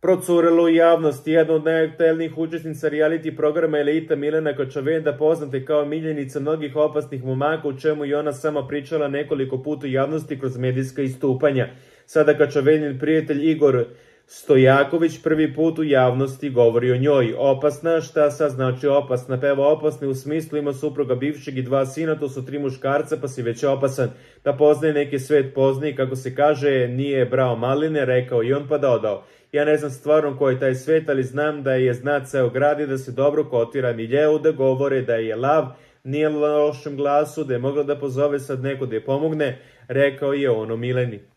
procurelo u javnosti. Jedna od najaktuelnijih učesnica reality programa Elita, Milena Kočavenda, poznata je kao miljenica mnogih opasnih momaka, u čemu i ona sama pričala nekoliko puta u javnosti kroz medijska istupanja. Sada Kočavendin prijatelj Igor Stojaković prvi put u javnosti govori o njoj. Opasna, šta sad znači opasna? Pa evo, opasna u smislu ima supruga bivšeg i 2 sina, to su 3 muškarca, pa si već opasan. Da poznaje neki svet, poznaje, kako se kaže, nije brao maline, rekao i on pa dodao. Ja ne znam stvarno ko je taj svet, ali znam da je zna ceo grad i da se dobro kotira miljeu, da govore da je lav, nije lošem glasu, da je mogla da pozove sad neko da je pomogne, rekao je on o Mileni.